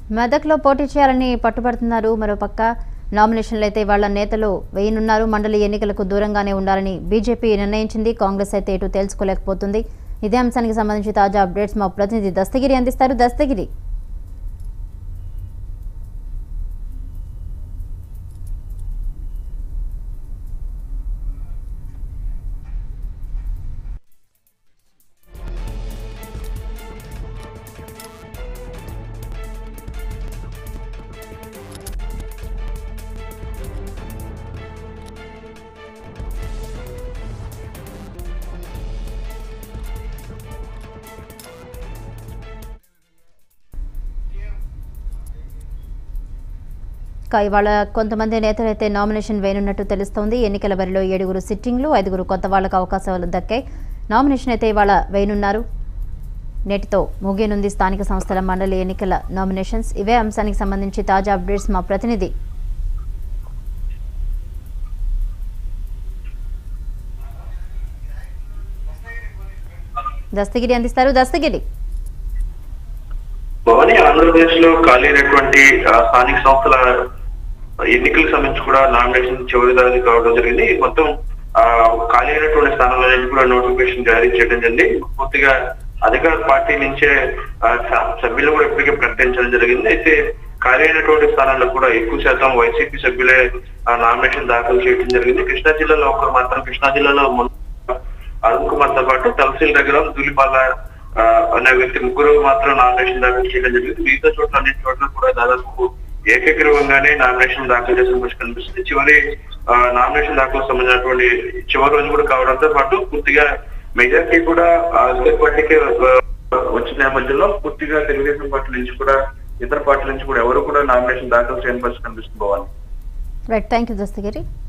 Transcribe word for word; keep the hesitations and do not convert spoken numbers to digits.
మెదక్లో పోటీ చేయాలని పట్టుబడుతున్నారు. మరోపక్క నామినేషన్లు అయితే వాళ్ళ నేతలు వేయనున్నారు. మండలి ఎన్నికలకు దూరంగానే ఉండాలని బీజేపీ నిర్ణయించింది. కాంగ్రెస్ అయితే ఎటు తేల్చుకోలేకపోతుంది. ఇదే అంశానికి సంబంధించి తాజా అప్డేట్స్ మా ప్రతినిధి దస్తగిరి అందిస్తారు. దస్తగిరి ఇవాళ కొంతమంది నేతలైతే నామినేషన్ వేయనున్నట్టు తెలుస్తోంది. ఎన్నికల బరిలో ఏడుగురు సిట్టింగ్లు, ఐదుగురు కొత్త వాళ్లకు అవకాశాలు దక్కాయి. నామినేషన్ అయితే ఇవాళ వేయనున్నారు. నేటితో ముగియనుంది స్థానిక సంస్థల మండలి ఎన్నికల నామినేషన్స్. ఇవే అంశానికి సంబంధించి తాజా అప్డేట్స్ మా ప్రతినిధి దస్తగిరి అందిస్తారు. దస్తగిరి భవానీ, ఆంధ్రప్రదేశ్ లో ఖాళీ అయినటువంటి స్థానిక సంస్థల ఎన్నికలకు సంబంధించి కూడా నామినేషన్ చివరి దానికి కావడం జరిగింది. మొత్తం ఆ ఖాళీ అయినటువంటి స్థానాల కూడా నోటిఫికేషన్ జారీ చేయడం జరిగింది. పూర్తిగా అధికార పార్టీ నుంచే సభ్యులు కూడా ఇప్పటికే ప్రకటించడం జరిగింది. అయితే ఖాళీ అయినటువంటి స్థానాల్లో కూడా ఎక్కువ శాతం వైసీపీ సభ్యులే నామినేషన్ దాఖలు చేయడం జరిగింది. కృష్ణా జిల్లాలో ఒకరు మాత్రం కృష్ణా జిల్లాలో అరుణ్ కుమార్ తో పాటు తహసీల్ దగ్గర దులిపాల అనే వ్యక్తి ముగ్గురు మాత్రం నామినేషన్ దాఖలు చేయడం జరిగింది. మిగతా చోట్ల అన్నింటి చోట్ల కూడా దాదాపు ఏకగ్రీవంగానే నామినేషన్ దాఖలు చేసిన పరిస్థితి కనిపిస్తుంది. చివరి నామినేషన్ దాఖలు సంబంధించినటువంటి చివరి రోజు కూడా కావడంతో పాటు పూర్తిగా మెజార్టీ కూడా అధికార పార్టీకి వచ్చిన నేపథ్యంలో పూర్తిగా తెలుగుదేశం పార్టీ నుంచి కూడా ఇతర పార్టీల నుంచి కూడా ఎవరు కూడా నామినేషన్ దాఖలు చేయని పరిస్థితి కనిపిస్తుంది. Right, thank you Dastagiri.